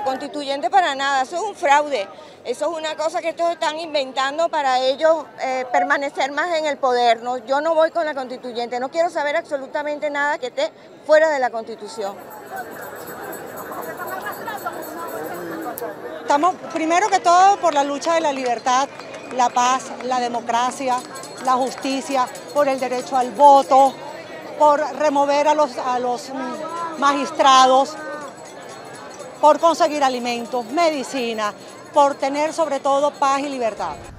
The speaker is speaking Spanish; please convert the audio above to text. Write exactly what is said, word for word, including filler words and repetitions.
constituyente para nada, eso es un fraude, eso es una cosa que estos están inventando para ellos eh, permanecer más en el poder. No, yo no voy con la constituyente, no quiero saber absolutamente nada que esté fuera de la Constitución. Estamos primero que todo por la lucha de la libertad, la paz, la democracia, la justicia, por el derecho al voto, por remover a los, a los magistrados, por conseguir alimentos, medicina, por tener sobre todo paz y libertad.